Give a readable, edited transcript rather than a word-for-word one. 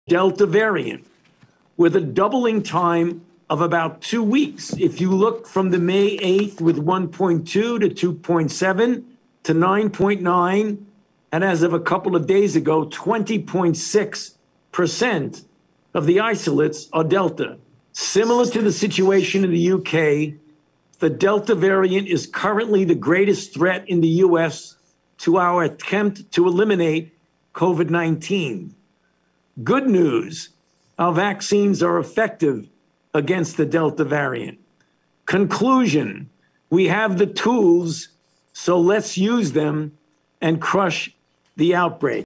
Delta variant with a doubling time of about 2 weeks. If you look from the May 8th with 1.2 to 2.7 to 9.9, and as of a couple of days ago, 20.6% of the isolates are Delta. Similar to the situation in the UK, the Delta variant is currently the greatest threat in the US to our attempt to eliminate COVID-19. Good news, our vaccines are effective against the Delta variant. Conclusion, we have the tools, so let's use them and crush the outbreak.